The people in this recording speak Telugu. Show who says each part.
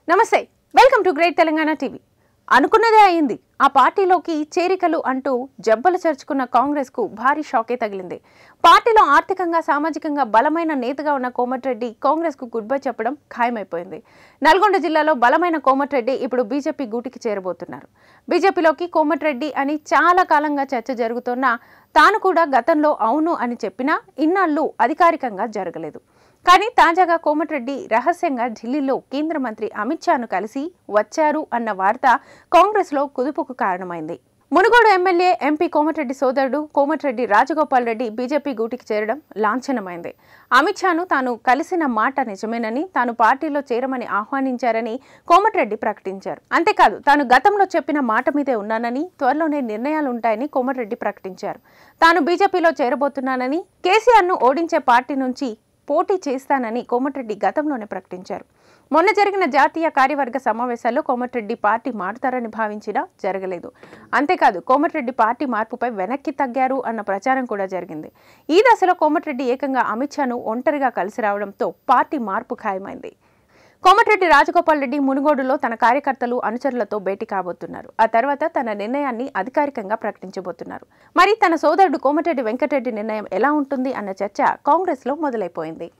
Speaker 1: నమస్తే welcome to great Telangana TV అనుకున్నదే అయింది ఆ పార్టీలోకి చేరికలు అంటూ జబ్బలు చర్చుకున్న కాంగ్రెస్ కు భారీ షాకే తగిలింది పార్టీలో ఆర్థికంగా సామాజికంగా బలమైన నేతగా ఉన్న కోమటిరెడ్డి కాంగ్రెస్ కు గుడ్ బై చెప్పడం ఖాయమైపోయింది నల్గొండ జిల్లాలో బలమైన కోమటిరెడ్డి ఇప్పుడు బీజేపీ గూటికి చేరబోతున్నారు బీజేపీలోకి కోమటిరెడ్డి అని చాలా కాలంగా చర్చ జరుగుతున్నా తాను కూడా గతంలో అవును అని చెప్పినా ఇన్నాళ్ళు అధికారికంగా జరగలేదు కానీ తాజాగా కోమటిరెడ్డి రహస్యంగా ఢిల్లీలో కేంద్ర మంత్రి అమిత్ షాను కలిసి వచ్చారు అన్న వార్త కాంగ్రెస్ లో కుదుపుకు కారణమైంది మునుగోడు ఎమ్మెల్యే ఎంపీ కోమటిరెడ్డి సోదరుడు కోమటిరెడ్డి రాజగోపాల్ రెడ్డి బీజేపీ గూటికి చేరడం లాంఛనమైంది అమిత్ షాను తాను కలిసిన మాట నిజమేనని తాను పార్టీలో చేరమని ఆహ్వానించారని కోమటిరెడ్డి ప్రకటించారు అంతేకాదు తాను గతంలో చెప్పిన మాట మీదే ఉన్నానని త్వరలోనే నిర్ణయాలుంటాయని కోమటిరెడ్డి ప్రకటించారు తాను బీజేపీలో చేరబోతున్నానని కేసీఆర్ను ఓడించే పార్టీ నుంచి పోటీ చేస్తానని కోమటిరెడ్డి గతంలోనే ప్రకటించారు మొన్న జరిగిన జాతీయ కార్యవర్గ సమావేశాల్లో కోమటిరెడ్డి పార్టీ మారుతారని భావించినా జరగలేదు అంతేకాదు కోమటిరెడ్డి పార్టీ మార్పుపై వెనక్కి తగ్గారు అన్న ప్రచారం కూడా జరిగింది ఈ దశలో కోమటిరెడ్డి ఏకంగా అమిత్ షాను ఒంటరిగా కలిసి రావడంతో పార్టీ మార్పు ఖాయమైంది కోమటిరెడ్డి రాజగోపాల్ రెడ్డి మునుగోడులో తన కార్యకర్తలు అనుచరులతో భేటీ కాబోతున్నారు ఆ తర్వాత తన నిర్ణయాన్ని అధికారికంగా ప్రకటించబోతున్నారు మరి తన సోదరుడు కోమటిరెడ్డి వెంకటరెడ్డి నిర్ణయం ఎలా ఉంటుంది అన్న చర్చ కాంగ్రెస్ లో మొదలైపోయింది